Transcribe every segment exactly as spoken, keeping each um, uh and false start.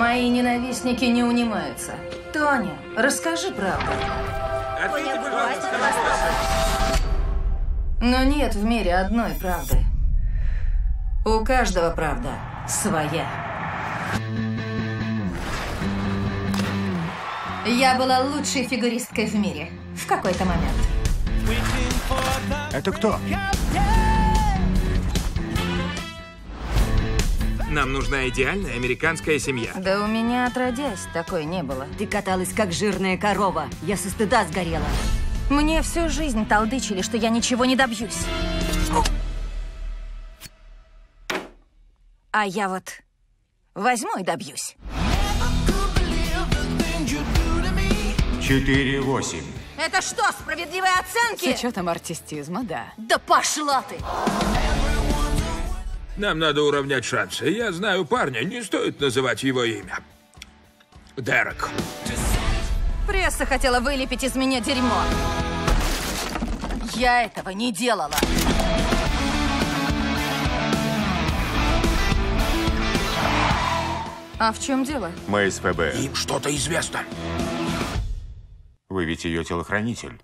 Мои ненавистники не унимаются. Тоня, расскажи правду. Ответьте, пожалуйста. Но нет в мире одной правды. У каждого правда своя. Я была лучшей фигуристкой в мире в какой-то момент. Это кто? Нам нужна идеальная американская семья. Да у меня отродясь такой не было. Ты каталась как жирная корова. Я со стыда сгорела. Мне всю жизнь толдычили, что я ничего не добьюсь. А я вот возьму и добьюсь. Четыре восемь. Это что, справедливые оценки? С учетом артистизма, да. Да пошла ты! Нам надо уравнять шансы. Я знаю парня, не стоит называть его имя. Дерек. Пресса хотела вылепить из меня дерьмо. Я этого не делала. А в чем дело? Мы из ФБР. Им что-то известно. Вы ведь ее телохранитель.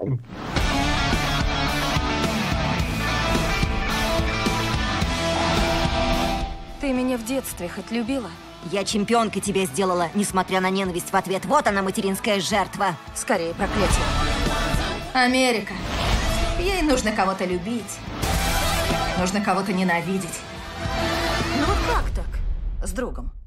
Ты меня в детстве хоть любила? Я чемпионкой тебя сделала, несмотря на ненависть в ответ. Вот она, материнская жертва. Скорее, проклятие. Америка. Ей нужно кого-то любить. Нужно кого-то ненавидеть. Ну вот как так? С другом.